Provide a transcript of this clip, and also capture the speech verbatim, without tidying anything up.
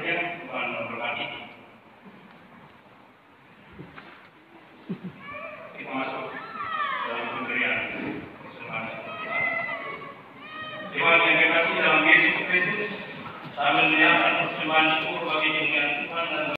akhirnya Tuhan memberkati. Kita masuk dalam pemberian persembahan seperti apa. Tuhan yang kekasih dalam Yesus Kristus, sambil menyiapkan persembahan syukur bagi kemuliaan Tuhan dan